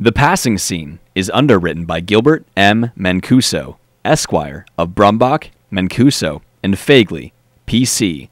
The Passing Scene is underwritten by Gilbert M. Mancuso, Esquire of Brumbach, Mancuso, and Fagley, P.C.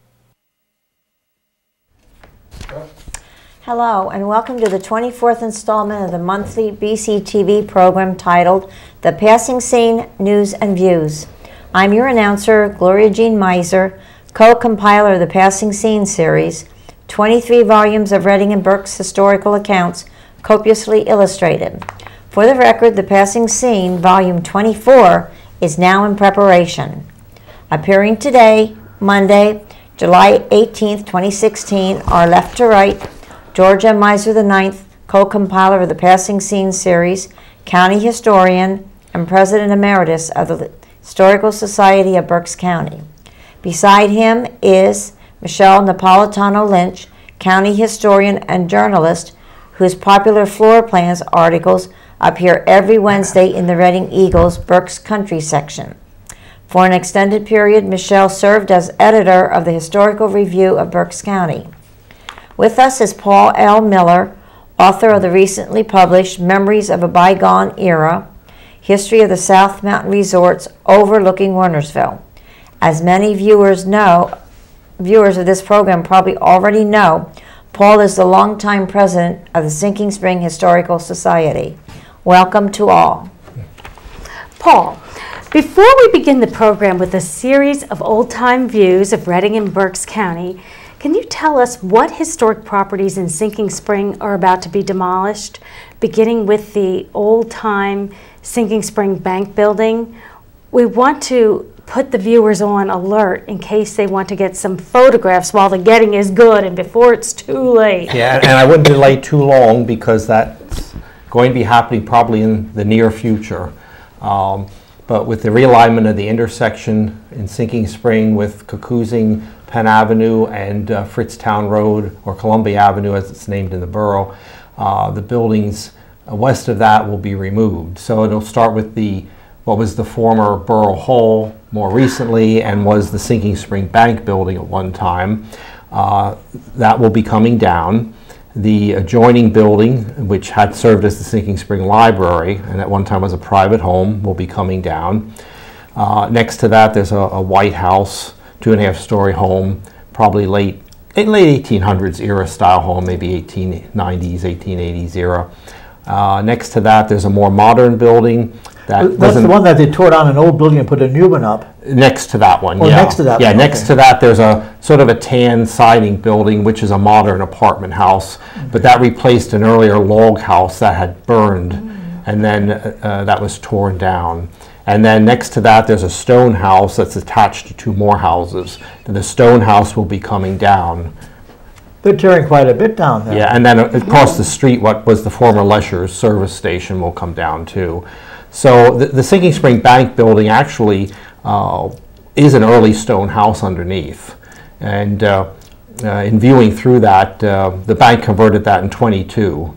Hello, and welcome to the 24th installment of the monthly BCTV program titled The Passing Scene News and Views. I'm your announcer, Gloria Jean Meiser, co-compiler of the Passing Scene series, 23 volumes of Reading and Berks historical accounts, copiously illustrated. For the record, The Passing Scene, Volume 24, is now in preparation. Appearing today, Monday, July 18th, 2016, are left to right, George M. Meiser IX, co-compiler of the Passing Scene series, county historian, and president emeritus of the Historical Society of Berks County. Beside him is Michelle Napolitano Lynch, county historian and journalist, whose popular floor plans articles appear every Wednesday in the Reading Eagle's Berks Country section. For an extended period, Michelle served as editor of the Historical Review of Berks County. With us is Paul L. Miller, author of the recently published Memories of a Bygone Era, History of the South Mountain Resorts Overlooking Warnersville. As many viewers of this program probably already know, Paul is the longtime president of the Sinking Spring Historical Society. Welcome to all. Paul, before we begin the program with a series of old-time views of Reading and Berks County, can you tell us what historic properties in Sinking Spring are about to be demolished, beginning with the old-time Sinking Spring Bank building? We want to put the viewers on alert in case they want to get some photographs while the getting is good and before it's too late. Yeah, and I wouldn't delay too long because that's going to be happening probably in the near future. But with the realignment of the intersection in Sinking Spring with Cocoosing, Penn Avenue, and Fritztown Road, or Columbia Avenue as it's named in the borough, the buildings west of that will be removed. So it'll start with what was the former Borough Hall more recently and was the Sinking Spring Bank building at one time. That will be coming down. The adjoining building, which had served as the Sinking Spring Library and at one time was a private home, will be coming down. Next to that, there's a White House, 2.5-story home, probably late 1800s era style home, maybe 1890s, 1880s era. Next to that, there's a more modern building. That's the one that they tore down an old building and put a new one up. Next to that one, oh, yeah. Next to that yeah, one, next to that there's a sort of a tan siding building, which is a modern apartment house, but that replaced an earlier log house that had burned, and then that was torn down. And then next to that there's a stone house that's attached to two more houses, and the stone house will be coming down. They're tearing quite a bit down there. Yeah, and then across the street, what was the former Lesher's service station will come down too. So the Sinking Spring Bank building actually is an early stone house underneath. And in viewing through that, the bank converted that in 22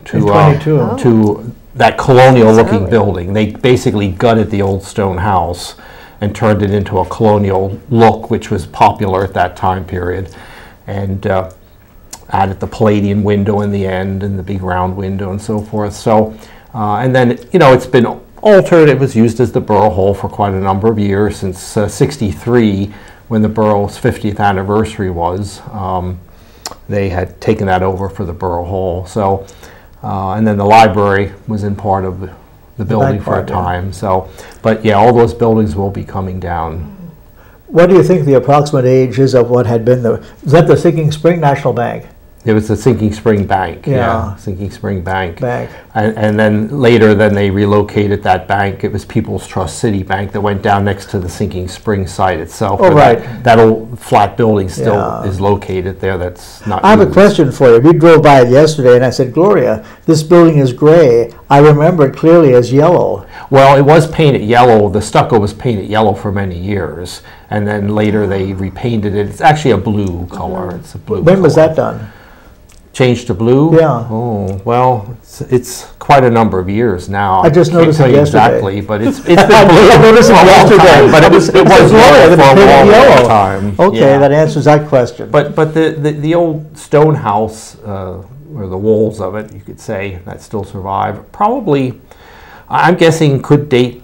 to that colonial-looking building. They basically gutted the old stone house and turned it into a colonial look, which was popular at that time period. And added the Palladian window in the end and the big round window and so forth. So, and then, you know, it's been altered. It was used as the Borough Hall for quite a number of years, since '63, when the borough's 50th anniversary was. They had taken that over for the Borough Hall. So, and then the library was in part of the building for a time. So, but yeah, all those buildings will be coming down. What do you think the approximate age is of what had been is that the Sinking Spring National Bank? It was the Sinking Spring Bank, yeah, Sinking Spring Bank. And then later, they relocated that bank. It was People's Trust City Bank that went down next to the Sinking Spring site itself. Oh, right. That old flat building still is located there. That's not I have used. a question for you. We drove by it yesterday, and I said, Gloria, this building is gray. I remember it clearly as yellow. Well, it was painted yellow. The stucco was painted yellow for many years, and then later they repainted it. It's actually a blue color. It's a blue. When was that done? Changed to blue? Yeah. Oh, well, it's quite a number of years now. I just noticed it yesterday. Exactly, but it's been blue for a long time. But it was Gloria for a long time. Okay, yeah. That answers that question. But the old stone house or the walls of it, you could say, that still survive. Probably, I'm guessing, could date,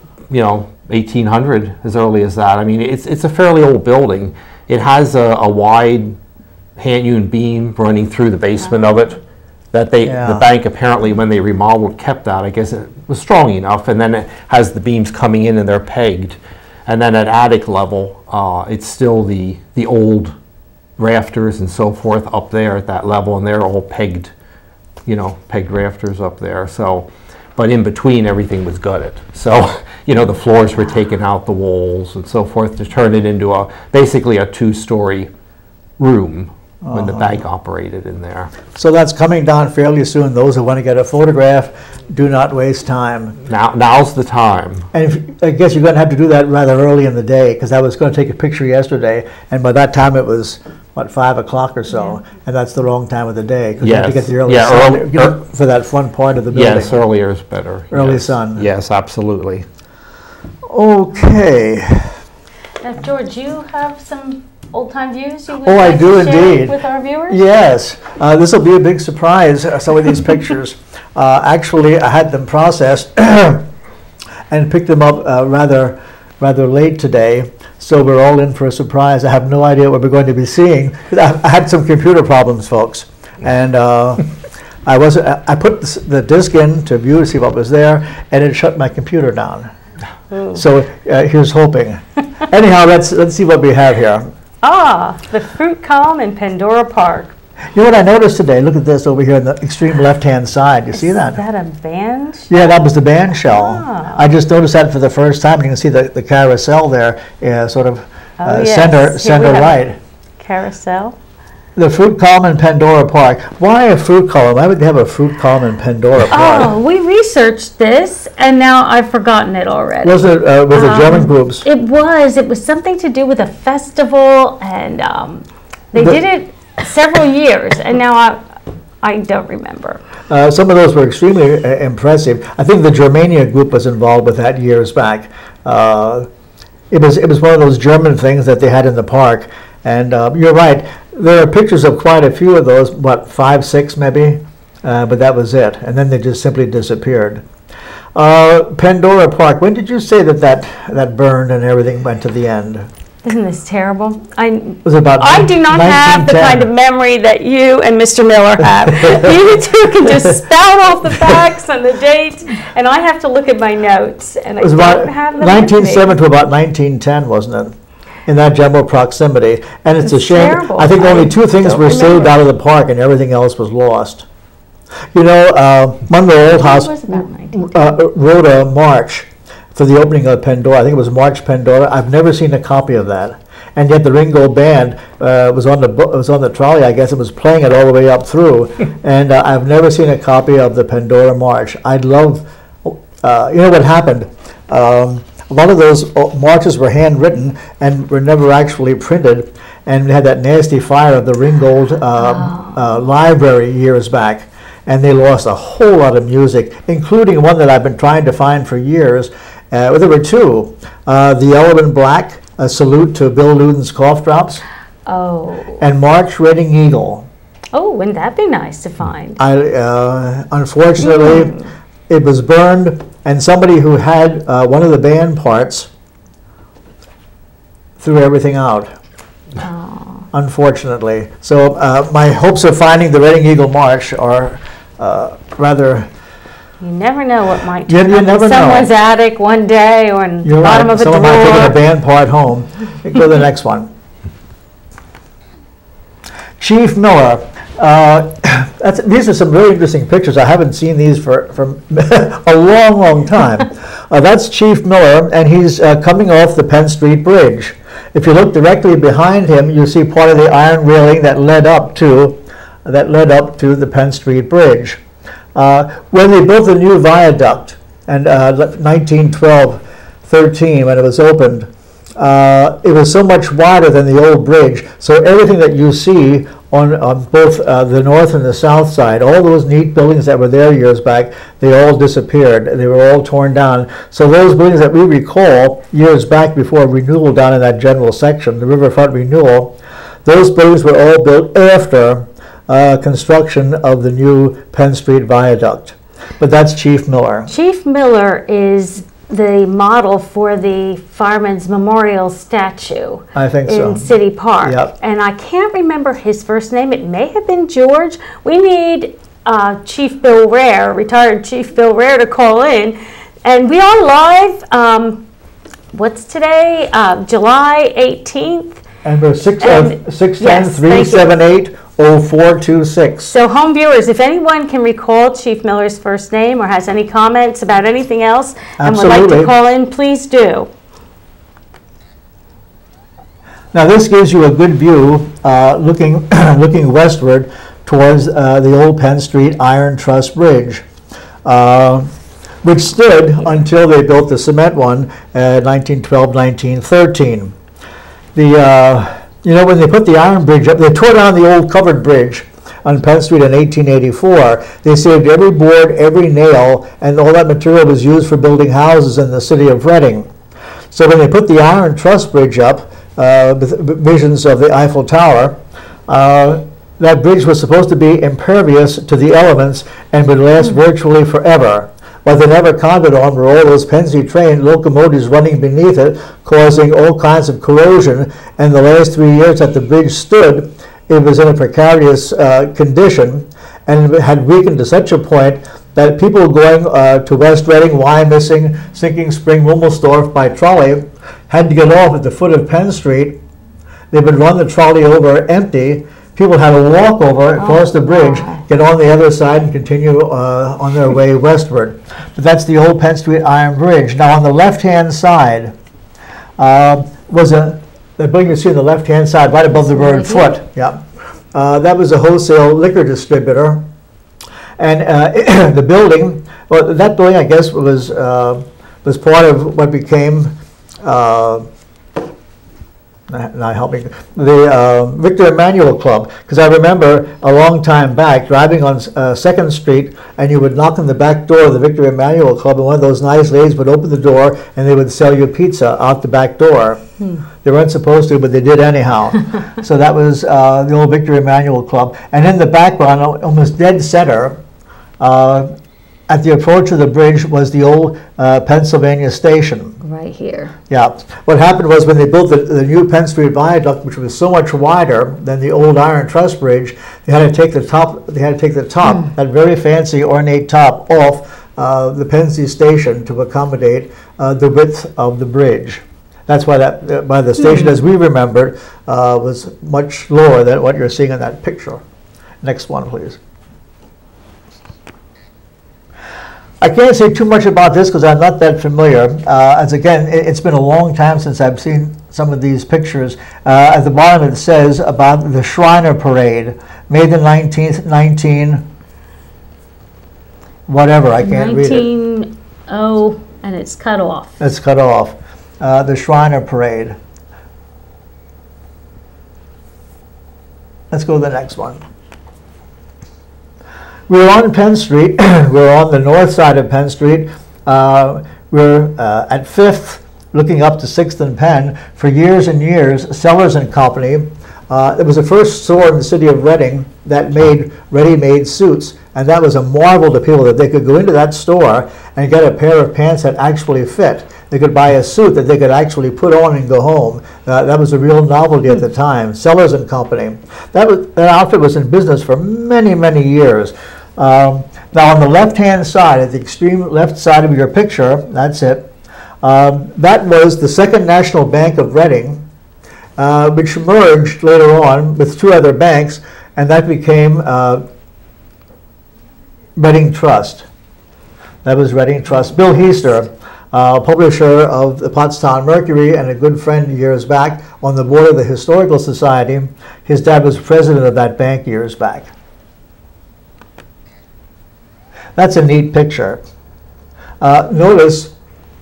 1800, as early as that. I mean, it's a fairly old building. It has a wide hand-hewn beam running through the basement of it that the bank apparently, when they remodeled, kept that. I guess it was strong enough, and then it has the beams coming in and they're pegged. And then at attic level, it's still the old rafters and so forth up there at that level, and they're all pegged, pegged rafters up there. So, but in between, everything was gutted. So, the floors were taken out, the walls and so forth, to turn it into basically a two-story room when the bank operated in there. So that's coming down fairly soon. Those who want to get a photograph, do not waste time. Now's the time. And I guess you're going to have to do that rather early in the day, because I was going to take a picture yesterday, and by that time it was, 5 o'clock or so, and that's the wrong time of the day, because you have to get the early sun for that front part of the building. Yes, earlier is better. Early sun. Yes, absolutely. Okay. Now, George, you have some old-time views you would I like do to share indeed. with our viewers? Yes. This will be a big surprise, some of these pictures. Actually, I had them processed and picked them up rather late today, so we're all in for a surprise. I have no idea what we're going to be seeing. I had some computer problems, folks, and I put the disc in to view to see what was there, and it shut my computer down. Ooh. So here's hoping. Anyhow, let's see what we have here. The fruit column in Pandora Park. You know what I noticed today? Look at this over here on the extreme left-hand side. You see that? Is that a band shell? Yeah, that was the band shell. I just noticed that for the first time. You can see the carousel there, sort of center right. Carousel. The fruit column in Pandora Park. Why a fruit column? Why would they have a fruit column in Pandora Park? We researched this, and now I've forgotten it already. Was it with the German groups? It was. It was something to do with a festival, and they did it several years, and now I don't remember. Some of those were extremely impressive. I think the Germania group was involved with that years back. It was one of those German things that they had in the park, and you're right. There are pictures of quite a few of those, 5, 6 maybe, but that was it. And then they just simply disappeared. Pandora Park, when did you say that burned and everything went to the end? Isn't this terrible? I do not have the kind of memory that you and Mr. Miller have. You two can just spout off the facts and the dates, and I have to look at my notes, and I don't have them. 1907 to about 1910, wasn't it? In that general proximity, and it's a shame. Terrible. I think only 2 things were saved out of the park, and everything else was lost. Monroe Old House wrote a march for the opening of Pandora. I think it was March Pandora. I've never seen a copy of that, and yet the Ringgold Band was on the trolley. I guess it was playing it all the way up through, and I've never seen a copy of the Pandora March. I'd love. What happened? A lot of those marches were handwritten and were never actually printed, and we had that nasty fire of the Ringgold library years back, and they lost a whole lot of music, including one that I've been trying to find for years. There were 2. The Yellow and Black, a salute to Bill Luden's Cough Drops, and March Reading Eagle. Oh, wouldn't that be nice to find? Unfortunately, it was burned, and somebody who had one of the band parts threw everything out. Unfortunately. So my hopes of finding the Reading Eagle March are rather... You never know what might turn up in someone's attic one day, or in the bottom of a drawer. Someone might take a band part home. Go to the next one. Chief Miller. These are some very interesting pictures. I haven't seen these for a long, long time. That's Chief Miller, and he's coming off the Penn Street Bridge. If you look directly behind him, you see part of the iron railing that led up to the Penn Street Bridge. When they built the new viaduct, and 1912-13, when it was opened, it was so much wider than the old bridge. So everything that you see on both the north and the south side, all those neat buildings that were there years back, they all disappeared. They were all torn down. So those buildings that we recall years back before renewal down in that general section, the riverfront renewal, those buildings were all built after construction of the new Penn Street Viaduct. But that's Chief Miller. Chief Miller is the model for the Fireman's Memorial statue. I think so. In City Park. Yep. And I can't remember his first name. It may have been George. We need Chief Bill Rare, retired Chief Bill Rare, to call in. And we are live. What's today? July 18th. And we're 610-378-0426. So home viewers, if anyone can recall Chief Miller's first name or has any comments about anything else and would like to call in, please do. Now this gives you a good view looking westward towards the old Penn Street Iron Truss Bridge, which stood until they built the cement one in 1912, 1913. You know, when they put the iron bridge up, they tore down the old covered bridge on Penn Street in 1884. They saved every board, every nail, and all that material was used for building houses in the city of Reading. So when they put the iron truss bridge up, with visions of the Eiffel Tower, that bridge was supposed to be impervious to the elements and would last virtually forever. What they never counted on were all those Pennsy train locomotives running beneath it, causing all kinds of corrosion. And the last 3 years that the bridge stood, it was in a precarious condition, and it had weakened to such a point that people going to West Reading, Wyomissing, Sinking Spring, Wilmersdorf by trolley had to get off at the foot of Penn Street. They would run the trolley over empty. People had to walk over, cross the bridge, get on the other side, and continue on their way westward. But that's the old Penn Street Iron Bridge. Now, on the left-hand side was the building you see on the left-hand side, right above the word foot. Yeah, that was a wholesale liquor distributor, and the building. Well, that building, I guess, was part of what became. Not helping the Victor Emmanuel Club, because I remember a long time back driving on 2nd Street, and you would knock on the back door of the Victor Emmanuel Club, and one of those nice ladies would open the door, and they would sell you pizza out the back door. They weren't supposed to, but they did anyhow. So that was the old Victor Emmanuel Club, and in the background, almost dead center, at the approach of the bridge was the old Pennsylvania Station. Right here. Yeah. What happened was when they built the new Penn Street Viaduct, which was so much wider than the old Iron Truss Bridge, they had to take the top. They had to take the top, that very fancy ornate top, off the Pennsy Station to accommodate the width of the bridge. That's why that by the station, as we remembered, was much lower than what you're seeing in that picture. Next one, please. I can't say too much about this because I'm not that familiar. As again, it's been a long time since I've seen some of these pictures. At the bottom it says about the Shriner Parade, May the 19th, 19... whatever, I can't read it. And it's cut off. It's cut off. The Shriner Parade. Let's go to the next one. We're on Penn Street. We're on the north side of Penn Street. We're at 5th, looking up to 6th and Penn. For years and years, Sellers and Company. It was the first store in the city of Reading that made ready-made suits, and that was a marvel to people that they could go into that store and get a pair of pants that actually fit. They could buy a suit that they could actually put on and go home. That was a real novelty at the time. Sellers and Company. That outfit was in business for many, many years. Now on the left-hand side, at the extreme left side of your picture, that's it. That was the Second National Bank of Reading, which merged later on with 2 other banks, and that became Reading Trust. That was Reading Trust. Bill Heister, publisher of the Pottstown Mercury and a good friend years back, on the board of the Historical Society. His dad was president of that bank years back. That's a neat picture. Notice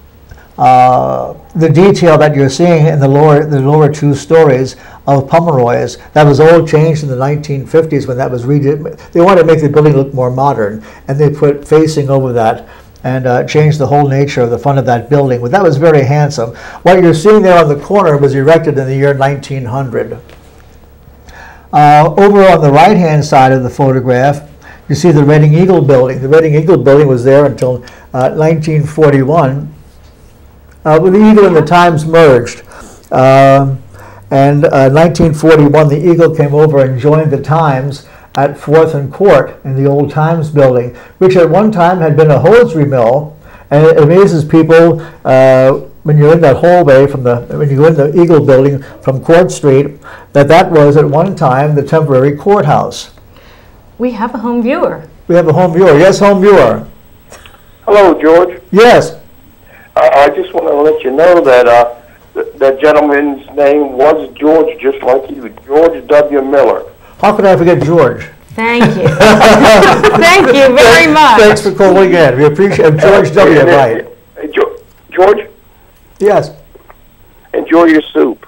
the detail that you're seeing in the lower 2 stories of Pomeroy's. That was all changed in the 1950s when that was redid. They wanted to make the building look more modern, and they put facing over that and changed the whole nature of the front of that building. But that was very handsome. What you're seeing there on the corner was erected in the year 1900. Over on the right-hand side of the photograph, you see the Reading Eagle building. The Reading Eagle building was there until 1941. When the Eagle and the Times merged. And 1941, the Eagle came over and joined the Times at 4th and Court in the old Times building, which at one time had been a hosiery mill. And it amazes people when you're in that hallway when you go in the Eagle building from Court Street, that was at one time the temporary courthouse. We have a home viewer. We have a home viewer. Yes, home viewer. Hello, George. Yes. I just want to let you know that that gentleman's name was George, just like you, George W. Miller. How could I forget George? Thank you. Thank you very much. Thanks for calling in. We appreciate George W. Right. George? Yes. Enjoy your soup.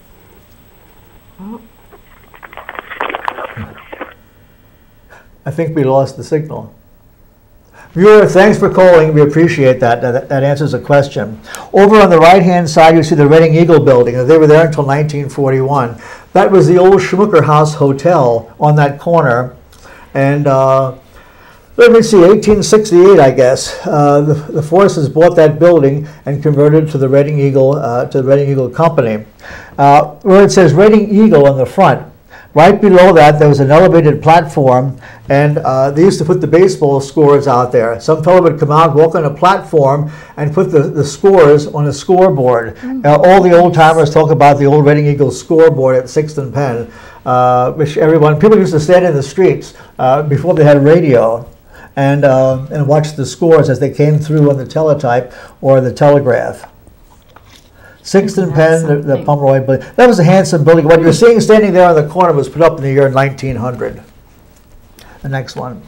I think we lost the signal. Viewer, thanks for calling. We appreciate that. That answers a question. Over on the right-hand side, you see the Reading Eagle building. They were there until 1941. That was the old Schmucker House Hotel on that corner. And let me see, 1868, I guess. The Forces bought that building and converted it to the Reading Eagle Company. Where it says Reading Eagle on the front, right below that, there was an elevated platform, and they used to put the baseball scores out there. Some fellow would come out, walk on a platform, and put the scores on a scoreboard. All the old timers talk about the old Reading Eagle scoreboard at 6th and Penn, which people used to stand in the streets before they had radio and watch the scores as they came through on the teletype or the telegraph. 6th and Penn, the Pomeroy building. That was a handsome building. What you're seeing standing there on the corner was put up in the year 1900. The next one.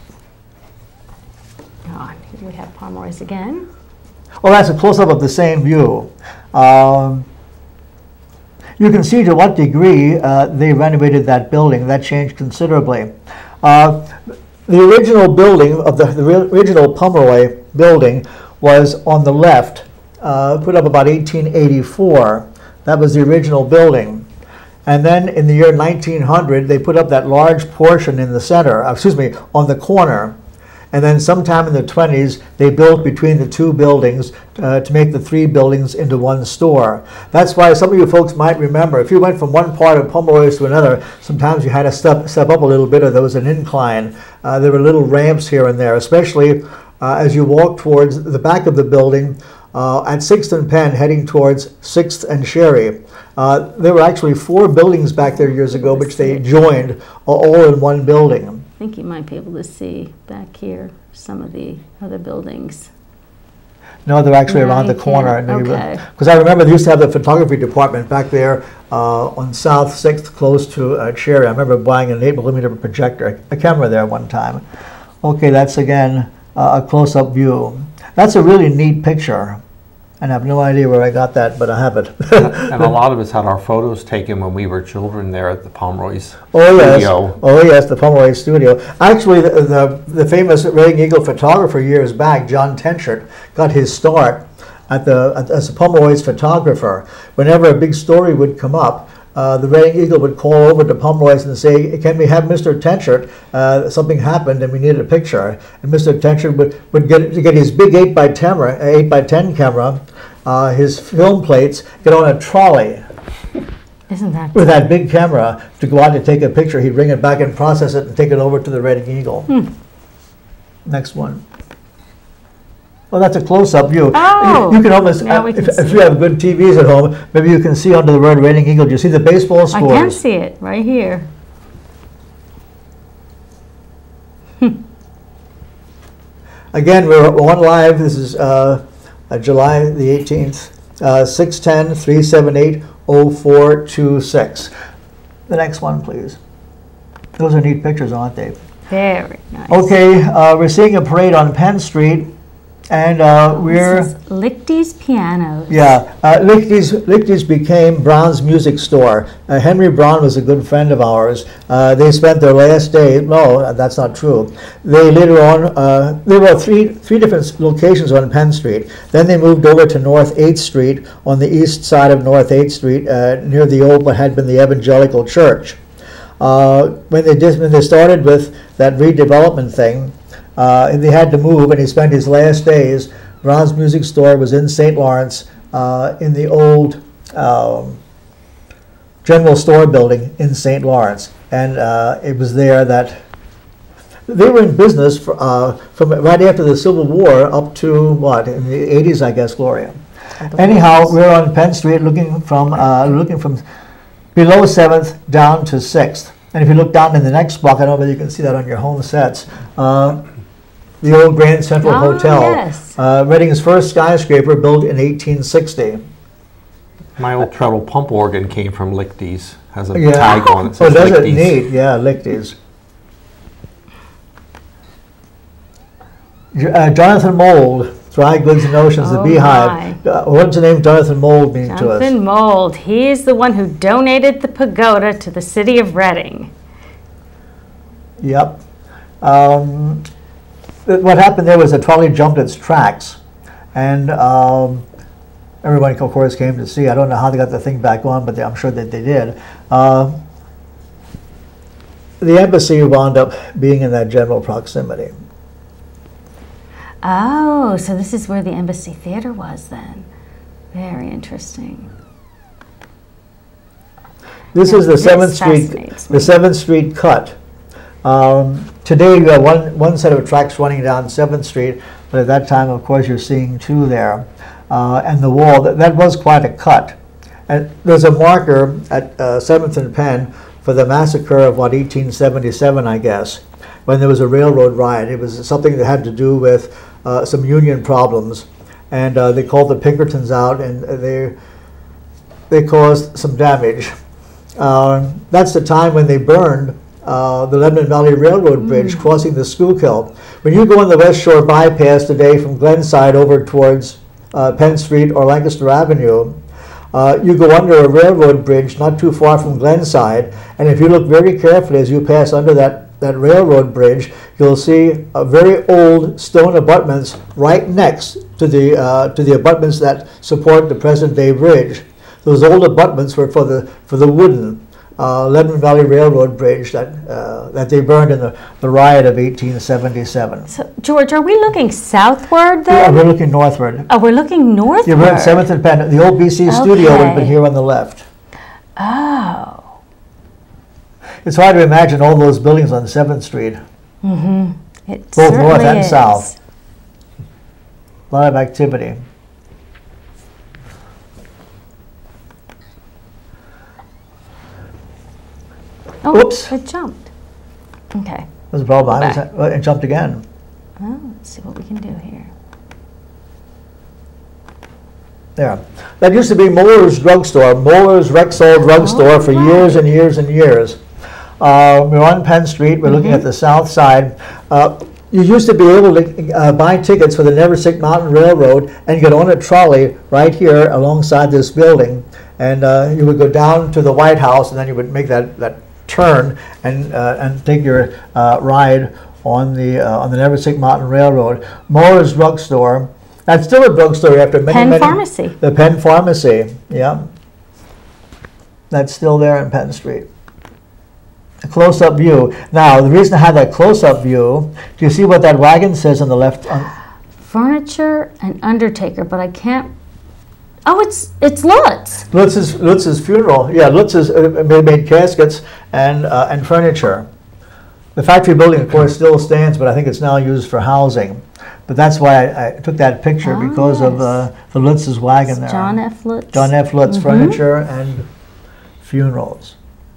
Oh, here we have Pomeroy's again. Well, that's a close-up of the same view. You can see to what degree they renovated that building. That changed considerably. The original building of the original Pomeroy building was on the left. Put up about 1884. That was the original building. And then in the year 1900, they put up that large portion in the center, on the corner. And then sometime in the 20s, they built between the two buildings to make the three buildings into one store. That's why some of you folks might remember, if you went from one part of Pomeroy's to another, sometimes you had to step up a little bit, or there was an incline. There were little ramps here and there, especially as you walk towards the back of the building. At 6th and Penn, heading towards 6th and Sherry. There were actually 4 buildings back there years ago, which they joined all in one building. I think you might be able to see back here some of the other buildings. No, they're actually around the corner. Because I remember they used to have the photography department back there on South 6th, close to Cherry. I remember buying an 8mm projector, a camera there one time. Okay, that's again a close-up view. That's a really neat picture. And I have no idea where I got that, but I have it. And a lot of us had our photos taken when we were children there at the Pomeroy's studio. Oh yes, the Pomeroy studio. Actually, the famous Reading Eagle photographer years back, John Tenchert, got his start as a Pomeroy's photographer. Whenever a big story would come up, the Reading Eagle would call over to Pomeroy's and say, "Can we have Mr. Tenchert? Something happened and we needed a picture." And Mr. Tenchert would get his big 8x10 camera, his film plates, get on a trolley. Isn't that with that big camera to go out and take a picture. He'd bring it back and process it and take it over to the Reading Eagle. Next one. Well, that's a close-up view. Oh, you can almost, if you have good TVs at home, maybe you can see under the word Reading Eagle. Do you see the baseball scores? I can see it right here. Again, we're on live. This is July the 18th, 610-378-0426. The next one, please. Those are neat pictures, aren't they? Very nice. Okay, we're seeing a parade on Penn Street. And we're... This is Lichty's Pianos. Yeah, Lichty's became Brown's music store. Henry Brown was a good friend of ours. They spent their last day, no, that's not true. They later on, there were three different locations on Penn Street. Then they moved over to North 8th Street, on the east side of North 8th Street, near the old, what had been the Evangelical Church. when they started with that redevelopment thing, and they had to move, and he spent his last days. Ron's Music Store was in St. Lawrence, in the old general store building in St. Lawrence, and it was there that they were in business from right after the Civil War up to what, in the 80s, I guess, Gloria. Anyhow, we're on Penn Street looking from below 7th down to 6th. And if you look down in the next block, I don't know whether you can see that on your home sets, the old Grand Central Hotel. Yes. Reading's first skyscraper built in 1860. My old treble pump organ came from Lichty's. Has a tag on it. Oh, Says does it? Lichty's. Neat. Yeah, Lichty's. Jonathan Mould, Dry Goods and Oceans, the Beehive. What's the name Jonathan Mould mean to us? Jonathan Mould. He's the one who donated the pagoda to the city of Reading. Yep. What happened there was the trolley jumped its tracks, and everyone, of course, came to see. I don't know how they got the thing back on, but I'm sure that they did. The embassy wound up being in that general proximity. Oh, so this is where the Embassy Theater was then. Very interesting. This is the This 7th Street, fascinates the me. 7th Street cut. Today you have one set of tracks running down 7th Street, but at that time, of course, you're seeing two there. And the wall, that was quite a cut. And there's a marker at 7th and Penn for the massacre of, what, 1877, I guess, when there was a railroad riot. It was something that had to do with some union problems. And they called the Pinkertons out, and they caused some damage. That's the time when they burned the Lebanon Valley Railroad Bridge crossing the Schuylkill. When you go on the West Shore bypass today from Glenside over towards Penn Street or Lancaster Avenue, you go under a railroad bridge not too far from Glenside, and if you look very carefully as you pass under that railroad bridge, you'll see a very old stone abutments right next to the abutments that support the present-day bridge. Those old abutments were for the wooden Lebanon Valley Railroad Bridge that they burned in the riot of 1877. So, George, are we looking southward Yeah, then? we're looking northward. Oh, we're looking northward. Yeah, we're at 7th and Penn. The old BC studio would have been Okay. here on the left. Oh. It's hard to imagine all those buildings on 7th Street, It both north certainly and is. south. A lot of activity. Oh, Oops. it jumped. Okay. There's a problem. Back. It jumped again. Oh, let's see what we can do here. There. That used to be Muller's Drugstore, Muller's Rexall Drugstore for years and years and years. We're on Penn Street. We're looking at the south side. You used to be able to buy tickets for the Neversick Mountain Railroad and get on a trolley right here alongside this building. And you would go down to the White House, and then you would make that turn and take your ride on the Neversick Mountain Railroad. Muller's Drugstore. That's still a drugstore after many, Penn many... Pharmacy. The Penn Pharmacy, yeah. That's still there on Penn Street. A close-up view. Now, the reason I have that close-up view, do you see what that wagon says on the left? Furniture and undertaker, but I can't. Oh, it's Lutz. Lutz's funeral. Yeah, Lutz's made caskets and furniture. The factory building, of course, still stands, but I think it's now used for housing. But that's why I took that picture, because of the Lutz's wagon there. John F. Lutz. John F. Lutz Furniture and Funerals.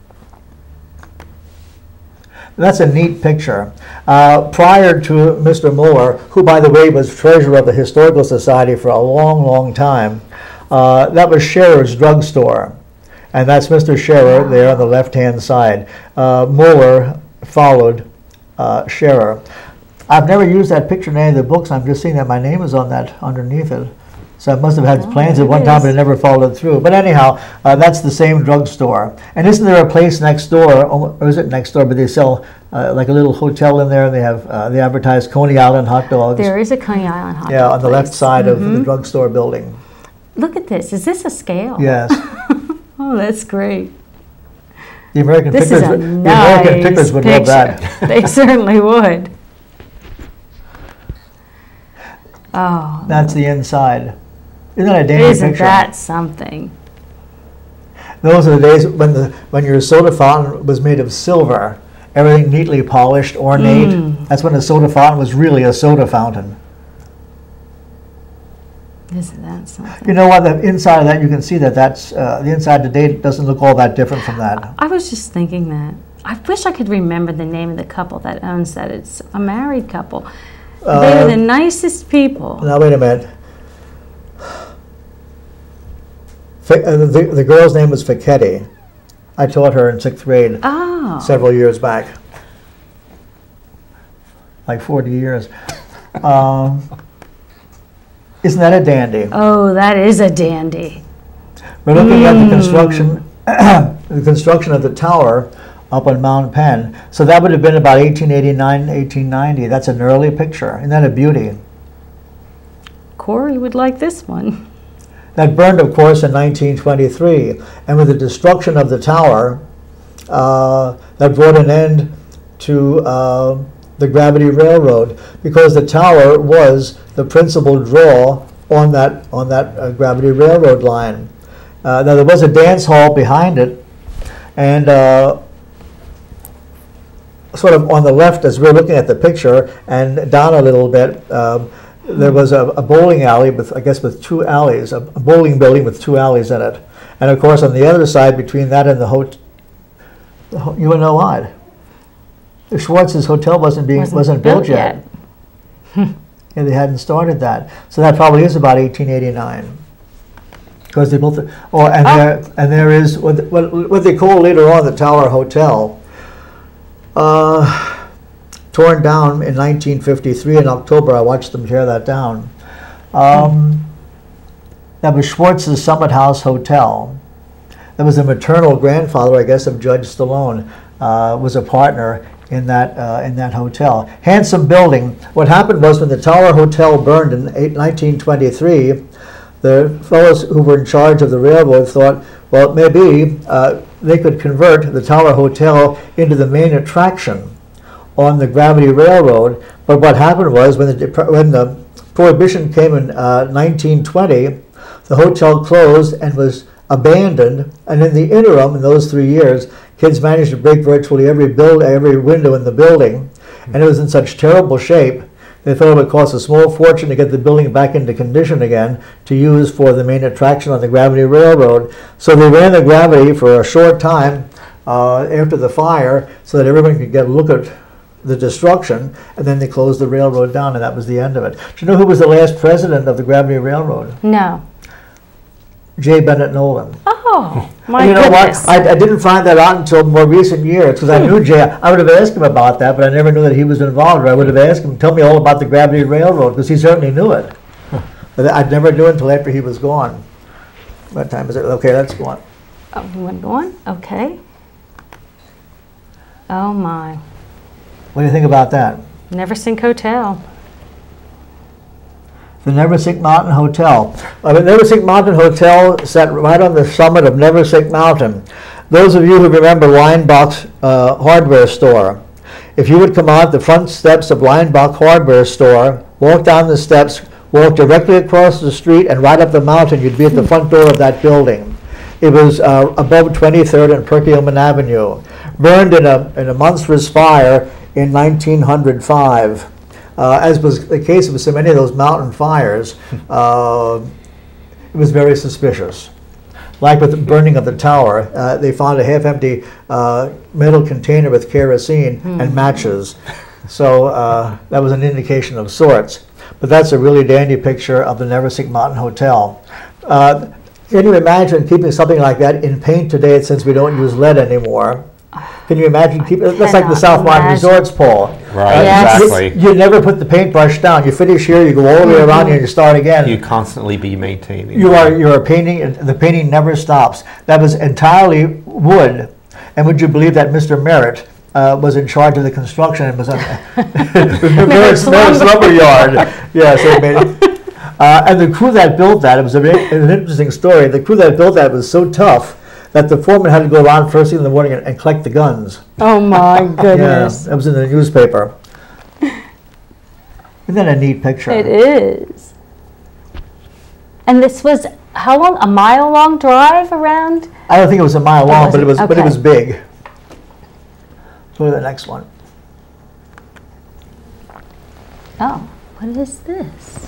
That's a neat picture. Prior to Mr. Muller, who, by the way, was treasurer of the Historical Society for a long, long time, that was Scherer's drugstore. And that's Mr. Scherer there on the left-hand side. Muller followed Scherer. I've never used that picture in any of the books. I'm just seeing that my name is on that underneath it. So I must have had plans at one time, but it never followed through. But anyhow, that's the same drugstore. And isn't there a place next door, or is it next door, but they sell like a little hotel in there, and they have they advertise Coney Island hot dogs. There is a Coney Island hot dog Yeah, on the left place. side of the drugstore building. Look at this. Is this a scale? Yes. Oh, that's great. The American This is pickers, a the American nice pickers would picture. love that. They certainly would. Oh, That's the inside. Isn't that a dandy isn't picture? that something? Those are the days when your soda fountain was made of silver, everything neatly polished, ornate. That's when a soda fountain was really a soda fountain. Isn't that something? You know what? The inside of that, you can see that that's the inside today doesn't look all that different from that. I was just thinking that. I wish I could remember the name of the couple that owns that. It's a married couple. They were the nicest people. Now wait a minute. The girl's name was Fichetti. I taught her in 6th grade several years back, like 40 years. Isn't that a dandy? Oh, that is a dandy. We're looking at the construction of the tower up on Mount Penn. So that would have been about 1889, 1890. That's an early picture. Isn't that a beauty? Corey would like this one. That burned, of course, in 1923. And with the destruction of the tower, that brought an end to the Gravity Railroad, because the tower was the principal draw on that Gravity Railroad line. Now there was a dance hall behind it, and sort of on the left, as we're looking at the picture, and down a little bit, there was a bowling alley with, I guess, with 2 alleys, a bowling building with 2 alleys in it, and of course on the other side, between that and the hotel, you would know why. The Schwartz's hotel wasn't built yet. Yeah, they hadn't started that, so that probably is about 1889, because they built it. Oh, and there is what they call later on the Tower Hotel, torn down in 1953 in October. I watched them tear that down. That was Schwartz's Summit House Hotel. That was the maternal grandfather, I guess, of Judge Stallone. Was a partner in that hotel. Handsome building. What happened was, when the Tower Hotel burned in 1923, the fellows who were in charge of the railroad thought, well, maybe they could convert the Tower Hotel into the main attraction on the Gravity Railroad. But what happened was, when the Prohibition came in 1920, the hotel closed and was abandoned, and in the interim, in those 3 years, kids managed to break virtually every window in the building, and it was in such terrible shape, they thought it would cost a small fortune to get the building back into condition again to use for the main attraction on the Gravity Railroad. So they ran the Gravity for a short time after the fire, so that everyone could get a look at the destruction, and then they closed the railroad down, and that was the end of it. Do you know who was the last president of the Gravity Railroad? No. J. Bennett Nolan. Oh, my You know goodness. what? I didn't find that out until more recent years, because I knew Jay. I would have asked him about that, but I never knew that he was involved. Or I would have asked him, tell me all about the Gravity Railroad, because he certainly knew it. But I never knew it until after he was gone. What time is it? Okay, let's go on. Oh, you want to go on? Okay. Oh, my. What do you think about that? Never Sink Hotel. The Neversink Mountain Hotel. The Neversink Mountain Hotel sat right on the summit of Neversink Mountain. Those of you who remember Leinbach's hardware store, if you would come out the front steps of Leinbach hardware store, walk down the steps, walk directly across the street, and right up the mountain, you'd be at the front door of that building. It was above 23rd and Perkiomen Avenue. Burned in a monstrous fire in 1905. As was the case with so many of those mountain fires, it was very suspicious. Like with the burning of the tower, they found a half-empty metal container with kerosene and matches. So that was an indication of sorts. But that's a really dandy picture of the Neversink Mountain Hotel. Can you imagine keeping something like that in paint today, since we don't use lead anymore? Can you imagine keeping? That's like the South Lawn Resorts, Paul. Right, exactly. You never put the paintbrush down. You finish here, you go all the way around here, and you start again. You constantly be maintaining. You're painting. The painting never stops. That was entirely wood. And would you believe that Mr. Merritt was in charge of the construction and was on Merritt's lumber yard? Yeah, so he made it. And the crew that built that, it was an interesting story. The crew that built that was so tough that the foreman had to go around first thing in the morning and collect the guns. Oh my Yeah, goodness. that was in the newspaper. Isn't that a neat picture? It is. And this was, how long? A mile long drive around? I don't think it was a mile long, but it was wasn't? big. Go to the next one. Oh, what is this?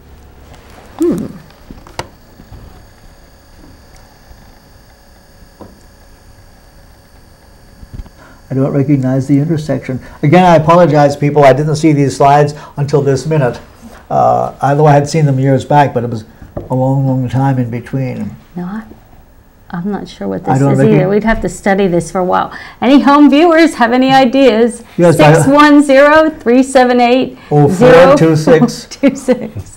I don't recognize the intersection. Again, I apologize, people. I didn't see these slides until this minute. Although I had seen them years back, but it was a long, long time in between. No, I'm not sure what I this don't is reckon- either. We'd have to study this for a while. Any home viewers have any ideas? Yes, I- 610-378-0426. 0426.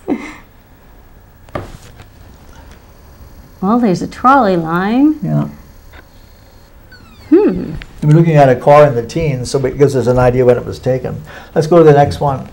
Well, there's a trolley line. Yeah. We're looking at a car in the teens, so it gives us an idea when it was taken. Let's go to the next one.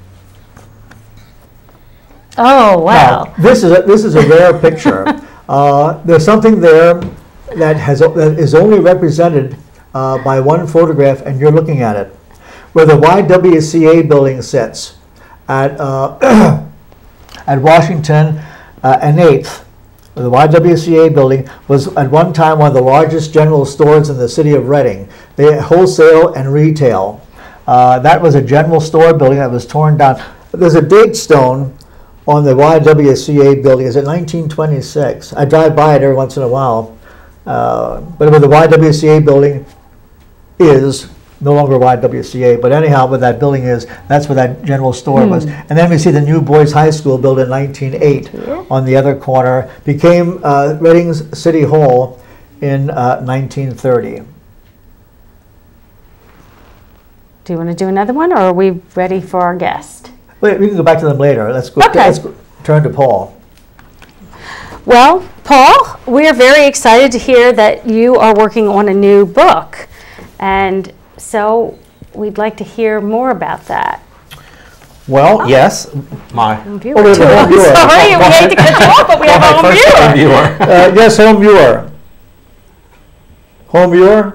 Oh, wow. Now, this is a rare picture. There's something there that is only represented by one photograph, and you're looking at it, where the YWCA building sits at at Washington and 8th. The YWCA building was at one time one of the largest general stores in the city of Reading. They had wholesale and retail. That was a general store building that was torn down. There's a date stone on the YWCA building. Is it 1926? I drive by it every once in a while. But where the YWCA building is, no longer YWCA, but anyhow, where that building is, that's where that general store was. And then we see the new boys' high school built in 1908 on the other corner. Became Reading's City Hall in 1930. Do you want to do another one, or are we ready for our guest? Wait, we can go back to them later. Let's go. Okay. Let's go, turn to Paul. Well, Paul, we're very excited to hear that you are working on a new book. And so we'd like to hear more about that. Well, yes, my Viewer, there's too. a home I'm viewer. sorry, we hate to cut you off, but we have a home first viewer. viewer. Yes, home viewer. Home viewer?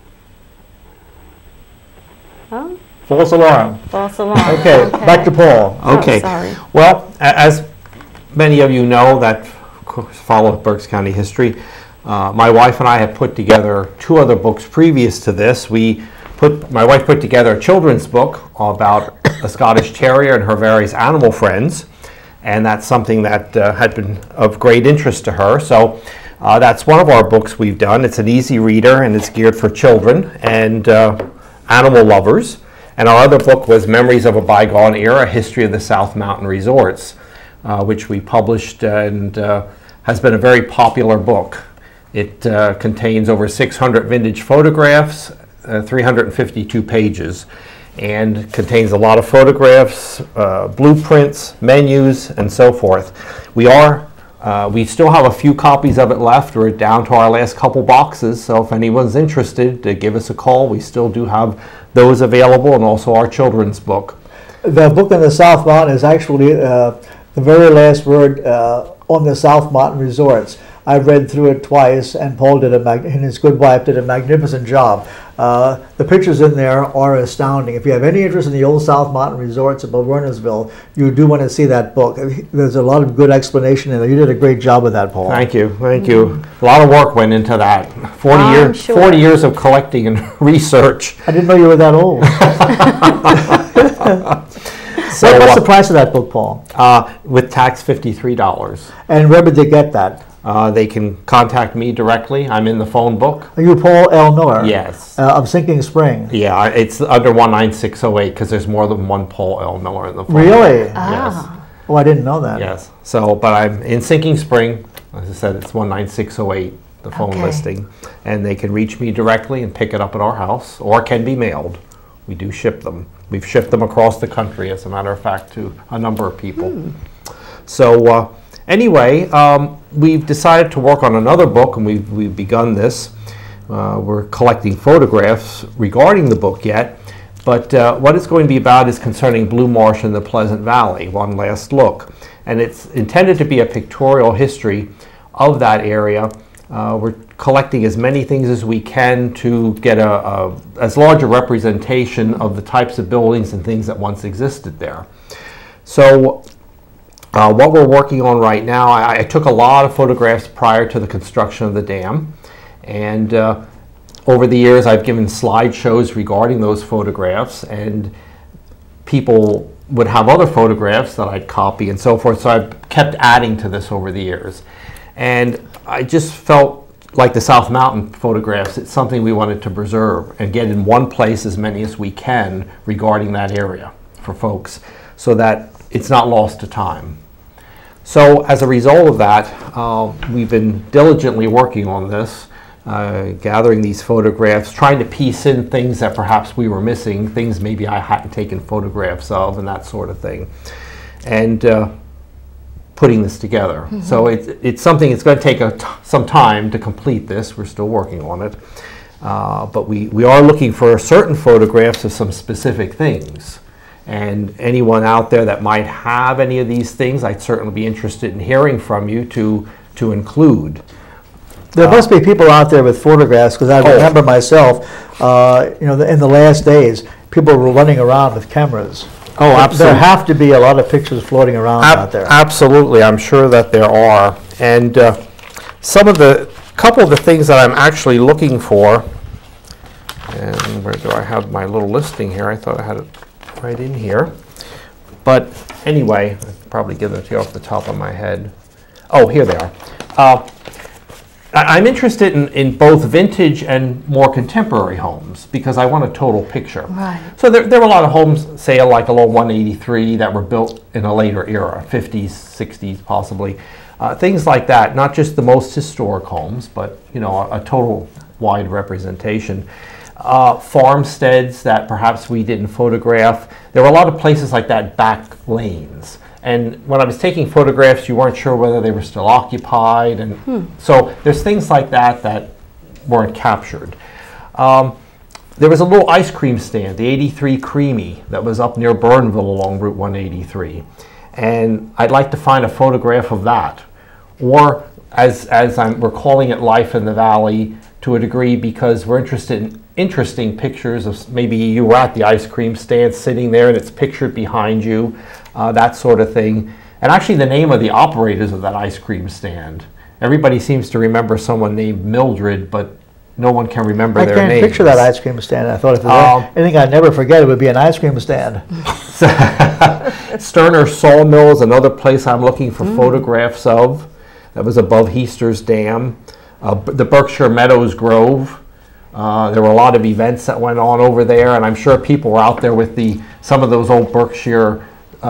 Oh, False alarm. false alarm. Okay, back to Paul. Okay. Oh, sorry. Well, as many of you know that follow Berks County history, my wife and I have put together 2 other books previous to this. My wife put together a children's book about a Scottish Terrier and her various animal friends, and that's something that had been of great interest to her. So that's one of our books we've done. It's an easy reader, and it's geared for children and animal lovers. And our other book was Memories of a Bygone Era, History of the South Mountain Resorts, which we published and has been a very popular book. It contains over 600 vintage photographs, 352 pages, and contains a lot of photographs, blueprints, menus, and so forth. We still have a few copies of it left. We're down to our last couple boxes, so if anyone's interested, give us a call. We still do have those available, and also our children's book. The book on the South Mountain is actually the very last word on the South Mountain Resorts. I've read through it twice, and Paul and his good wife did a magnificent job. The pictures in there are astounding. If you have any interest in the old South Mountain Resorts of Wernersville, you do want to see that book. There's a lot of good explanation in there. You did a great job with that, Paul. Thank you, thank you. A lot of work went into that. 40 years of collecting and research. I didn't know you were that old. So, What's the price of that book, Paul? with tax, $53. And where did they get that? They can contact me directly. I'm in the phone book. Are you Paul L. Miller? Yes. Of Sinking Spring. Yeah, it's under 19608 because there's more than one Paul L. Miller in the phone. Really? Yes. Oh, I didn't know that. Yes. So, but I'm in Sinking Spring. As I said, it's 19608, the phone Okay. listing. And they can reach me directly and pick it up at our house, or can be mailed. We do ship them. We've shipped them across the country, as a matter of fact, to a number of people. So anyway, we've decided to work on another book, and we've begun this. We're collecting photographs regarding the book yet, but what it's going to be about is concerning Blue Marsh and the Pleasant Valley, one last look. And it's intended to be a pictorial history of that area, We're collecting as many things as we can to get as large a representation of the types of buildings and things that once existed there. So what we're working on right now, I took a lot of photographs prior to the construction of the dam, and over the years I've given slideshows regarding those photographs, and people would have other photographs that I'd copy and so forth, so I've kept adding to this over the years. And I just felt like the South Mountain photographs, it's something we wanted to preserve and get in one place as many as we can regarding that area for folks, so that it's not lost to time. So as a result of that, we've been diligently working on this, gathering these photographs, trying to piece in things that perhaps we were missing, things maybe I hadn't taken photographs of and that sort of thing, and putting this together. Mm-hmm. So it's something, it's going to take some time to complete this. We're still working on it. But we are looking for certain photographs of some specific things. And anyone out there that might have any of these things, I'd certainly be interested in hearing from you to include. There must be people out there with photographs, because I remember myself, you know, in the last days, people were running around with cameras. Oh, absolutely. There have to be a lot of pictures floating around out there. Absolutely, I'm sure that there are. And couple of the things that I'm actually looking for, and where do I have my little listing here? I thought I had it right in here. But anyway, I'll probably give it to you off the top of my head. Oh, here they are. I'm interested in both vintage and more contemporary homes, because I want a total picture. Right. So there were a lot of homes, say like along 183, that were built in a later era, 50s, 60s possibly. Things like that, not just the most historic homes, but you know, a total wide representation. Farmsteads that perhaps we didn't photograph. There were a lot of places like that, back lanes. And when I was taking photographs, you weren't sure whether they were still occupied. And so there's things like that that weren't captured. There was a little ice cream stand, the 83 Creamy, that was up near Burnville along Route 183. And I'd like to find a photograph of that. Or as we're calling it Life in the Valley to a degree, because we're interested in interesting pictures of maybe you were at the ice cream stand sitting there and it's pictured behind you, that sort of thing. And actually the name of the operators of that ice cream stand. Everybody seems to remember someone named Mildred, but no one can remember their names. I can't picture that ice cream stand. I thought if there's anything I'd never forget, it would be an ice cream stand. Sterner Sawmill is another place I'm looking for photographs of. That was above Heaster's Dam. The Berkshire Meadows Grove. There were a lot of events that went on over there, and I'm sure people were out there with some of those old Berkshire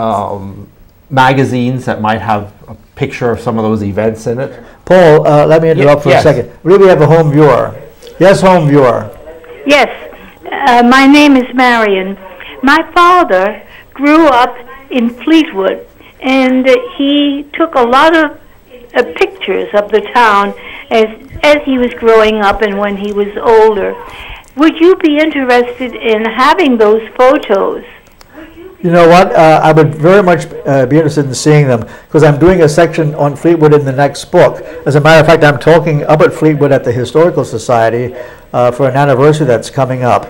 magazines that might have a picture of some of those events in it. Paul, let me interrupt for a second. We have a home viewer. Yes, home viewer. Yes, my name is Marion. My father grew up in Fleetwood, and he took a lot of pictures of the town as he was growing up and when he was older. Would you be interested in having those photos? You know what? I would very much be interested in seeing them, because I'm doing a section on Fleetwood in the next book. As a matter of fact, I'm talking up at Fleetwood at the Historical Society for an anniversary that's coming up.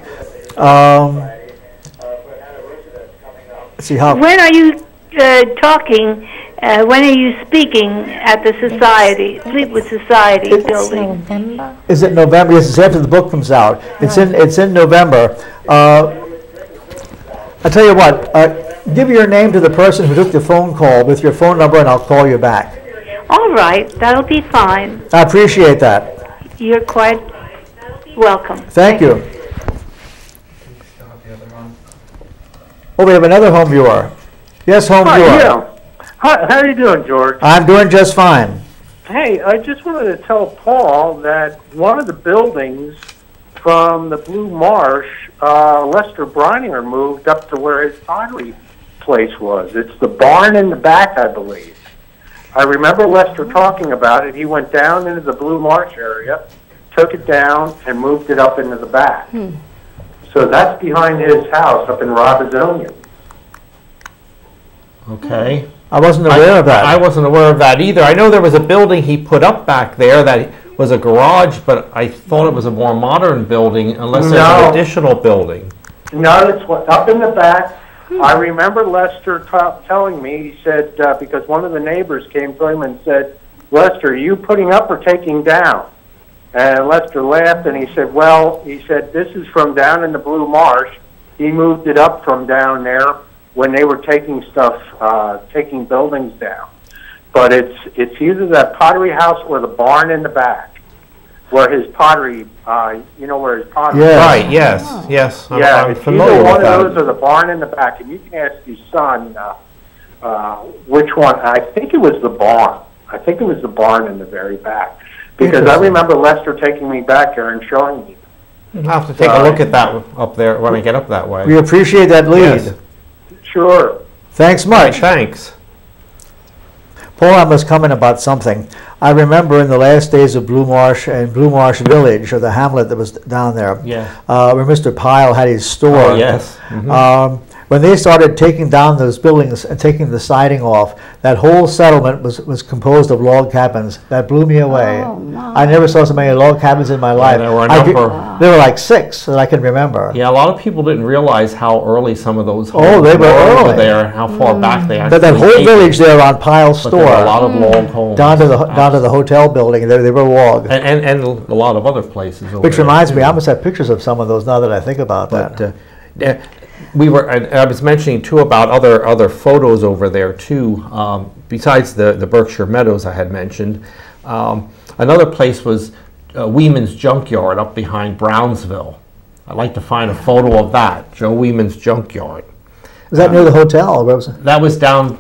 Let's see how. When are you talking? When are you speaking at the Society, Fleetwood Society building? November? Is it November? Yes, it's after the book comes out. It's in November. I'll tell you what, give your name to the person who took the phone call with your phone number, and I'll call you back. All right, that'll be fine. I appreciate that. You're quite welcome. Thank you. Oh, we have another home viewer. Yes, home viewer. Yeah. Hi, how are you doing, George? I'm doing just fine. Hey, I just wanted to tell Paul that one of the buildings from the Blue Marsh, Lester Brininger moved up to where his pottery place was. It's the barn in the back, I believe. I remember Lester talking about it. He went down into the Blue Marsh area, took it down, and moved it up into the back. So that's behind his house up in Robisonia. Okay. I wasn't aware of that. I wasn't aware of that either. I know there was a building he put up back there that was a garage, but I thought it was a more modern building, unless there's No. an additional building. No, it's up in the back. I remember Lester telling me, he said, because one of the neighbors came to him and said, Lester, are you putting up or taking down? And Lester laughed and he said, well, he said, this is from down in the Blue Marsh. He moved it up from down there when they were taking stuff, taking buildings down. But it's either that pottery house or the barn in the back, where his pottery, you know where his pottery. Yeah. Right, yes, yes. Yeah, I'm it's familiar either with one that. of those or the barn in the back, and you can ask your son which one. I think it was the barn. I think it was the barn in the very back, because I remember Lester taking me back there and showing me. I'll have to take a look at that up there when I get up that way. We appreciate that lead. Yes. Sure. Thanks much. Thanks. Paul, I must comment about something. I remember in the last days of Blue Marsh and Blue Marsh Village, or the hamlet that was down there, Yeah. where Mr. Pyle had his store. Oh, yes. Mhm. When they started taking down those buildings and taking the siding off, that whole settlement was composed of log cabins. That blew me away. Oh, my. I never saw so many log cabins in my life. there were a I could- number. There were like 6 that I can remember. Yeah, a lot of people didn't realize how early some of those homes Oh, they were over early. there, how far back they actually But that whole dated. village there on Pyle's But store, there were a lot of log homes. down to the hotel building, they were log. And a lot of other places over Which there, reminds me, too. I must have pictures of some of those now that I think about But that. we were. I was mentioning too about other photos over there too. Besides the Berkshire Meadows I had mentioned, another place was Weeman's Junkyard up behind Brownsville. I'd like to find a photo of that, Joe Weeman's Junkyard. Was that near the hotel? Or where was it? That was down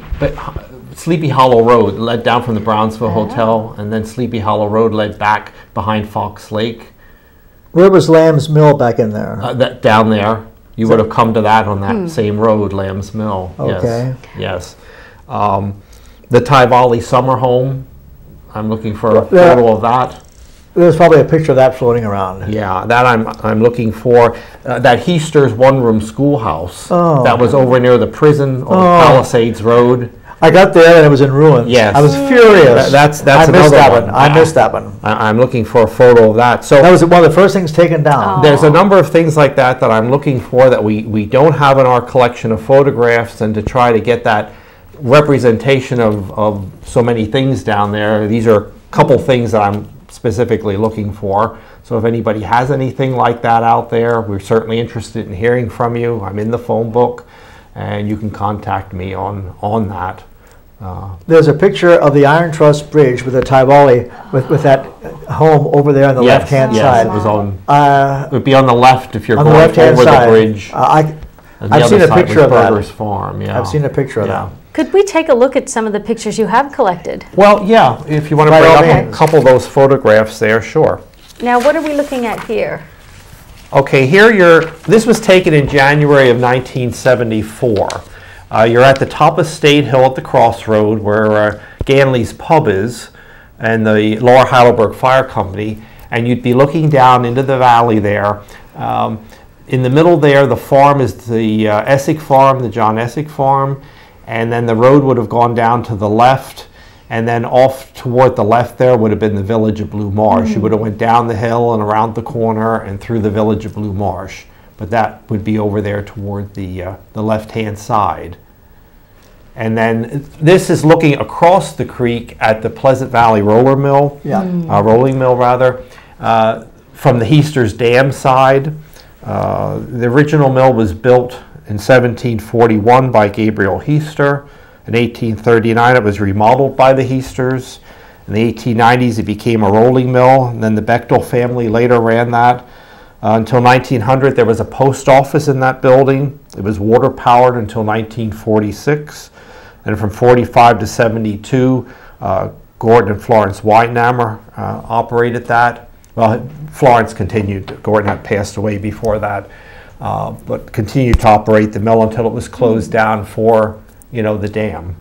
Sleepy Hollow Road, led down from the Brownsville Hotel, and then Sleepy Hollow Road led back behind Fox Lake. Where was Lamb's Mill back in there? That down there. You would have come to that on that same road, Lamb's Mill. Okay. Yes. Yes. The Tivoli Summer Home. I'm looking for a photo of that. There's probably a picture of that floating around. Yeah, that I'm looking for. That Heaster's one-room schoolhouse. Oh. That was over near the prison on Palisades Road. I got there and it was in ruins. Yes. I was furious. That's I missed another that one. I missed that one. I'm looking for a photo of that. So That was one of the first things taken down. there's a number of things like that I'm looking for that we don't have in our collection of photographs, and to try to get that representation of so many things down there. These are a couple things that I'm specifically looking for. So if anybody has anything like that out there, we're certainly interested in hearing from you. I'm in the phone book, and you can contact me on that. There's a picture of the Iron Truss Bridge with the Tivoli, with that home over there on the left-hand yes, side. it was on. Uh, It would be on the left if you're on the going left-hand over side. the bridge. I've The seen other a side picture was of that. Berger's Farm. Yeah, I've seen a picture of yeah. that. Could we take a look at some of the pictures you have collected? Well, yeah. If you want to By bring all up a means. couple of those photographs there, sure. Now, what are we looking at here? Okay, this was taken in January of 1974. You're at the top of State Hill at the crossroad where Ganley's Pub is and the Lower Heidelberg Fire Company, and you'd be looking down into the valley there. In the middle there, the farm is the Essig Farm, the John Essig Farm, and then the road would have gone down to the left, and then off toward the left there would have been the village of Blue Marsh. You would have went down the hill and around the corner and through the village of Blue Marsh. But that would be over there toward the left-hand side. And then this is looking across the creek at the Pleasant Valley Roller Mill, rolling mill rather, from the Heaster's Dam side. The original mill was built in 1741 by Gabriel Heaster. In 1839 it was remodeled by the Heasters. In the 1890s it became a rolling mill, and then the Bechtel family later ran that. Until 1900 there was a post office in that building. It was water powered until 1946. And from 45 to 72, Gordon and Florence Weinhammer operated that. Well, Florence continued. Gordon had passed away before that, but continued to operate the mill until it was closed down for, the dam.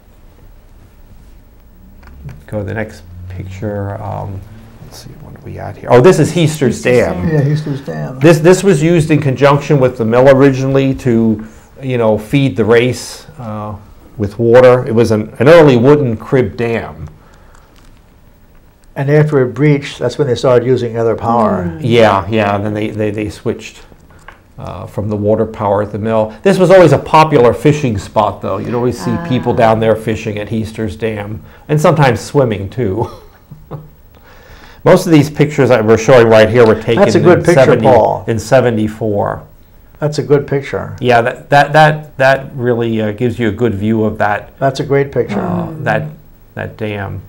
Go to the next picture. Let's see, what are we at here? Oh, this is Heaster's Dam. Yeah, Heaster's Dam. This was used in conjunction with the mill originally to, feed the race with water. It was an early wooden crib dam. And after it breached, that's when they started using other power. Yeah, and then they switched from the water power at the mill. This was always a popular fishing spot, though. You'd always see people down there fishing at Heaster's Dam, and sometimes swimming, too. Most of these pictures that we're showing right here were taken That's a good picture, Paul. in 74. That's a good picture. Yeah, that really gives you a good view of that. That's a great picture. That dam.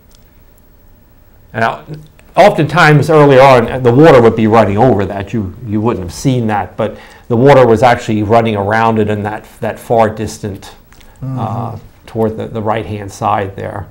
Now, oftentimes earlier on, the water would be running over that. You wouldn't have seen that, but the water was actually running around it in that far distant toward the right-hand side there.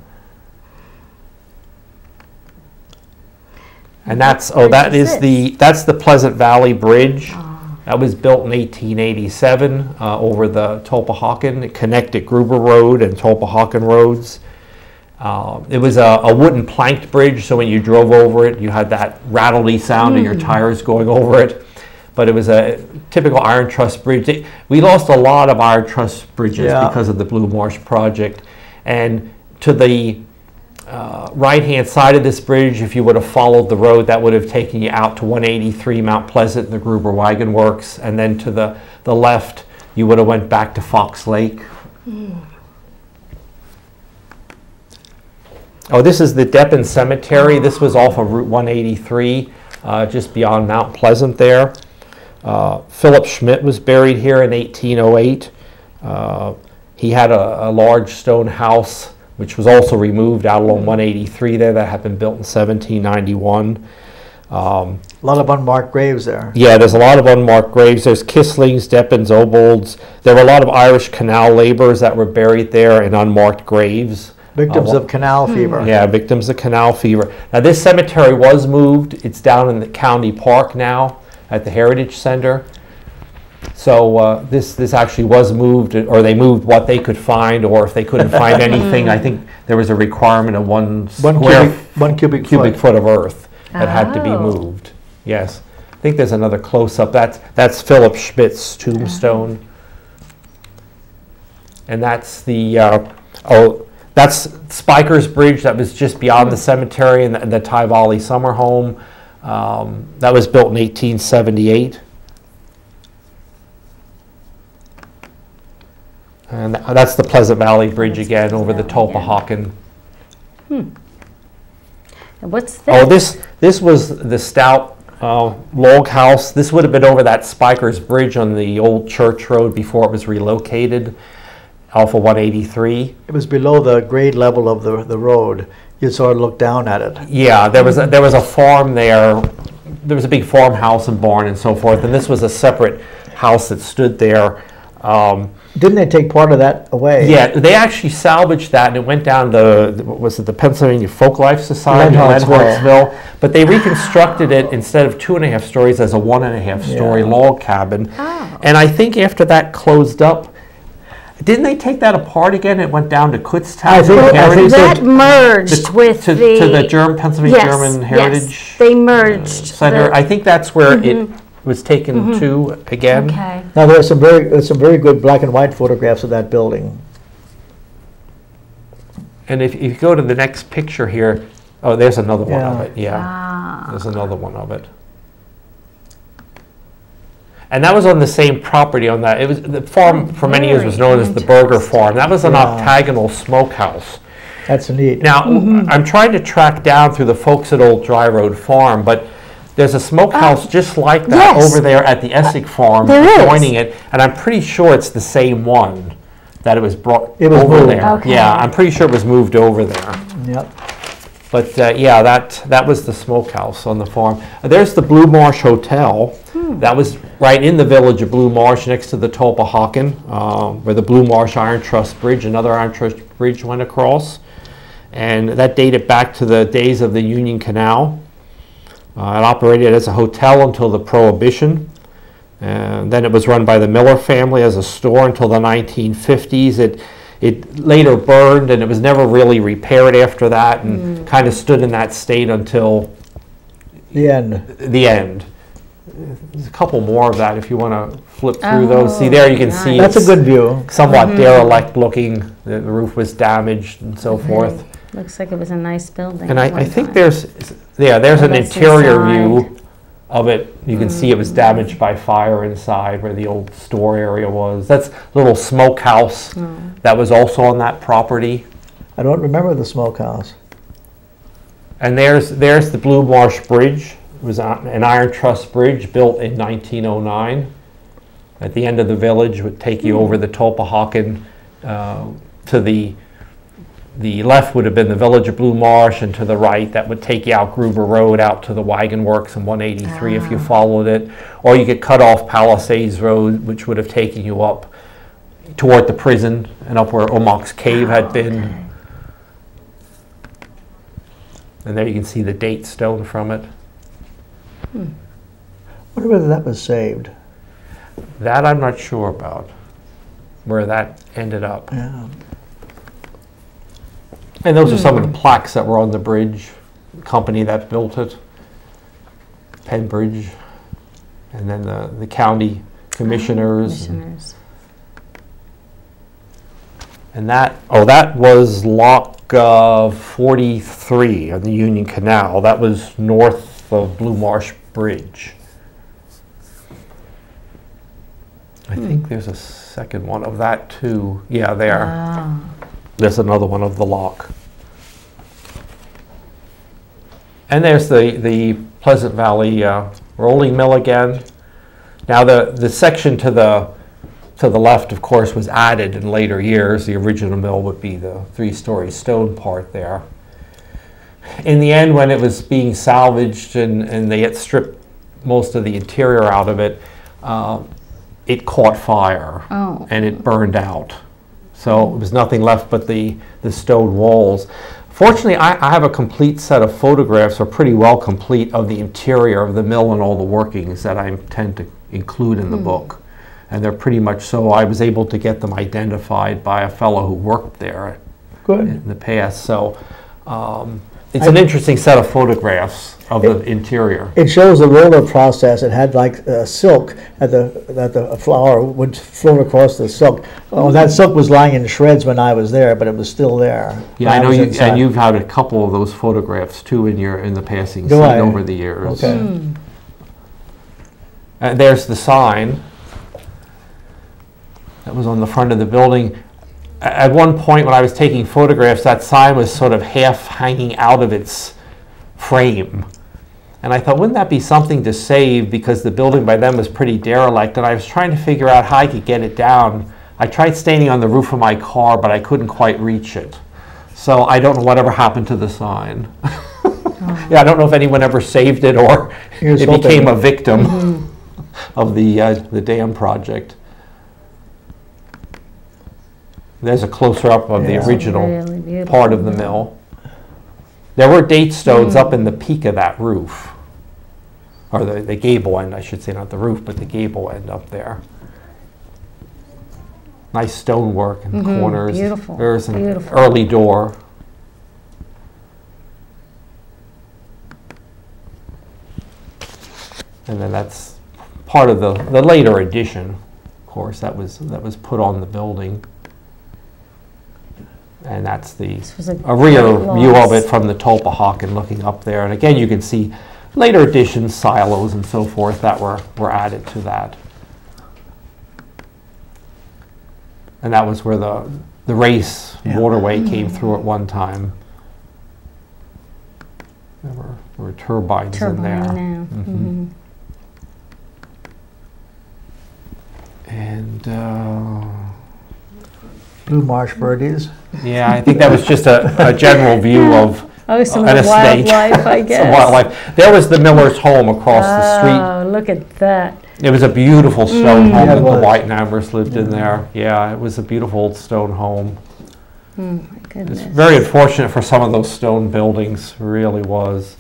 And that's the Pleasant Valley Bridge. That was built in 1887 over the Tulpehocken. It connected Gruber Road and Tulpehocken Roads. It was a wooden planked bridge, so when you drove over it, you had that rattly sound of your tires going over it. But it was a typical iron truss bridge. We lost a lot of iron truss bridges because of the Blue Marsh project. And to the right-hand side of this bridge, if you would have followed the road, that would have taken you out to 183 Mount Pleasant and the Gruber Wagon Works. And then to the left, you would have went back to Fox Lake. Oh, this is the Deppen Cemetery. This was off of Route 183, just beyond Mount Pleasant there. Philip Schmidt was buried here in 1808. He had a large stone house, which was also removed out along 183 there, that had been built in 1791. A lot of unmarked graves there. Yeah, there's a lot of unmarked graves. There's Kisslings, Deppens, Obolds. There were a lot of Irish canal laborers that were buried there in unmarked graves. Victims of canal fever. Yeah, victims of canal fever. Now, this cemetery was moved. It's down in the county park now at the Heritage Center. So this actually was moved, or they moved what they could find, or if they couldn't find anything, I think there was a requirement of one cubic foot of earth that had to be moved. Yes. I think there's another close-up. That's Philip Schmidt's tombstone. And that's the, that's Spiker's Bridge that was just beyond the cemetery and the Tivoli Summer Home. That was built in 1878. And that's the Pleasant Valley Bridge again over the Tulpehocken. And what's this? Oh, this was the Stout log house. This would have been over that Spiker's Bridge on the old church road before it was relocated off of 183. It was below the grade level of the road. You sort of look down at it. Yeah, there was a farm there. There was a big farmhouse and barn and so forth, and this was a separate house that stood there. Didn't they take part of that away? Yeah, they actually salvaged that, and it went down to, what was it, the Pennsylvania Folklife Society in Lenhartsville. But they reconstructed it instead of 2.5 stories as a 1.5 story log cabin. Oh. And I think after that closed up, didn't they take that apart again? It went down to Kutztown. I think that merged with to the Pennsylvania German Heritage. Yes, they merged. Center. I think that's where it was taken to again. Okay. Now there's some very good black and white photographs of that building. And if you go to the next picture here, oh, there's another one of it. Yeah, there's another one of it. And that was on the same property on that. It was the farm for many years was known as the Burger Farm. That was an octagonal smokehouse. That's neat. Now I'm trying to track down through the folks at Old Dry Road Farm, but there's a smokehouse just like that over there at the Essex Farm adjoining it, and I'm pretty sure it's the same one that it was brought over there. Okay. Yeah, I'm pretty sure it was moved over there. Yep. But yeah, that was the smokehouse on the farm. There's the Blue Marsh Hotel. That was right in the village of Blue Marsh, next to the Tulpehocken, where the Blue Marsh Iron Truss Bridge, another Iron Truss Bridge, went across. And that dated back to the days of the Union Canal. It operated as a hotel until the Prohibition. And then it was run by the Miller family as a store until the 1950s. It later burned, and it was never really repaired after that, and kind of stood in that state until the end. There's a couple more of that if you want to flip through those. See there, you can see that's a good view. Somewhat derelict looking. The roof was damaged and so forth. Looks like it was a nice building. And at I one think time. there's Oh, an that's interior inside. view of it. You can see it was damaged by fire inside where the old store area was. That's a little smokehouse that was also on that property. I don't remember the smokehouse. And there's the Blue Marsh Bridge. It was an iron truss bridge built in 1909. At the end of the village, would take you over the Tulpehocken to the left would have been the village of Blue Marsh, and to the right that would take you out Gruber Road out to the Wagon Works in 183 if you followed it. Or you could cut off Palisades Road, which would have taken you up toward the prison and up where Omok's Cave had been. And there you can see the date stone from it. I wonder whether that was saved. That I'm not sure about, where that ended up. Yeah. And those are some of the plaques that were on the bridge, the company that built it, Penn Bridge, and then the county commissioners. And that was Lock 43 on the Union Canal. That was north of Blue Marsh Bridge. I think there's a second one of that too. Yeah, there. Wow. There's another one of the lock. And there's the Pleasant Valley rolling mill again. Now the section to the left, of course, was added in later years. The original mill would be the 3-story stone part there. In the end, when it was being salvaged and they had stripped most of the interior out of it, it caught fire and it burned out. So it was nothing left but the stone walls. Fortunately, I have a complete set of photographs, or pretty well complete, of the interior of the mill and all the workings that I intend to include in the book. And they're pretty much so. I was able to get them identified by a fellow who worked there in the past. So it's an interesting set of photographs of the interior. It shows the roller process. It had like silk that the flour would float across the silk. Oh, that silk was lying in shreds when I was there, but it was still there. Yeah, I know you, and you've had a couple of those photographs too in the passing scene over the years. Okay. There's the sign that was on the front of the building. At one point when I was taking photographs, that sign was sort of half hanging out of its frame. And I thought, wouldn't that be something to save, because the building by then was pretty derelict, and I was trying to figure out how I could get it down. I tried standing on the roof of my car, but I couldn't quite reach it. So I don't know whatever happened to the sign. Yeah, I don't know if anyone ever saved it or it became a victim of the dam project. There's a closer up of the original part of the mill. There were date stones up in the peak of that roof, or the gable end, I should say, not the roof, but the gable end up there. Nice stonework in the corners. Beautiful. There's an early door. And then that's part of the later addition, of course, that was put on the building. And that's a rear view of it from the Tulpehocken looking up there. And again, you can see later additions, silos and so forth that were added to that. And that was where the race waterway came through at one time. There were turbines in there. Now. And Blue Marsh birdies. Yeah, I think that was just a general view of some an estate. wildlife, I guess. Some wildlife. There was the miller's home across the street. Oh, look at that. It was a beautiful stone home that the Whitenhammers lived in there. Yeah, it was a beautiful old stone home. My goodness. It's very unfortunate for some of those stone buildings, really was.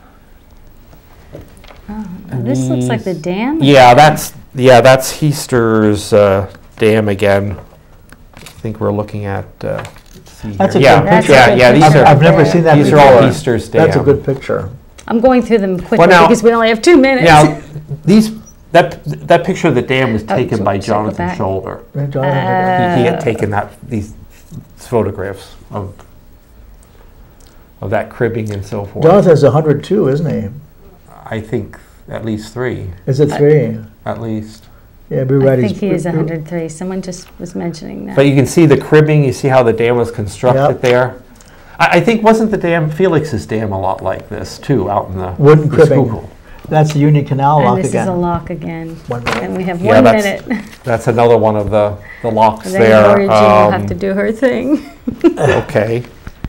This looks like the dam? Yeah, that's Heaster's dam again. I think we're looking at. That's a good picture. These are. I've never seen that. These are all Heaster's dam. That's a good picture. I'm going through them quickly because we only have 2 minutes. Now, that picture of the dam was taken by Jonathan Shoulder. He had taken these photographs of. that cribbing and so forth. Jonathan's 102, isn't he? I think at least 3. Is it 3? At least. Yeah, be ready. I think he is 103. Someone just was mentioning that. But you can see the cribbing, you see how the dam was constructed there. I think, wasn't the dam, Felix's dam, a lot like this too, out in the wooden the cribbing. Schuylkill? That's the Union Canal lock And this again. is a lock again. 1 minute. And we have Yeah, 1 that's- minute. That's another one of the locks Then there. Gloria Jean will have to do her thing. Okay.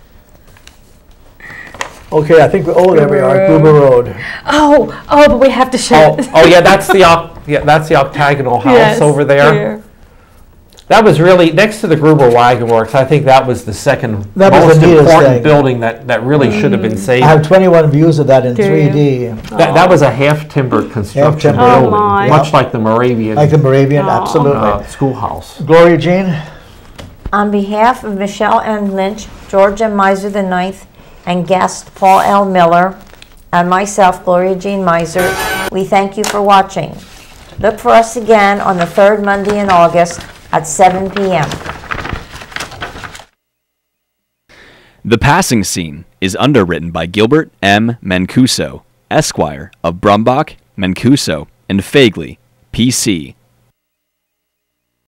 Okay, I think, there we are, Gruber Road. Oh, but we have to show it. Oh yeah, that's the octagonal house Yes, over there. That was really next to the Gruber Wagon Works. I think that was the second That was most the neatest important thing. building that really should have been saved. I have 21 views of that in Do 3D. That was a half-timbered construction Half-timbered. building, Oh, my. much like the Moravian Like the Moravian, absolutely. schoolhouse. Gloria Jean? On behalf of Michelle M. Lynch, George M. Meiser IX, and guest Paul L. Miller, and myself, Gloria Jean Meiser, we thank you for watching. Look for us again on the 3rd Monday in August at 7 p.m. The Passing Scene is underwritten by Gilbert M. Mancuso, Esquire of Brumbach, Mancuso, and Fagley, P.C.,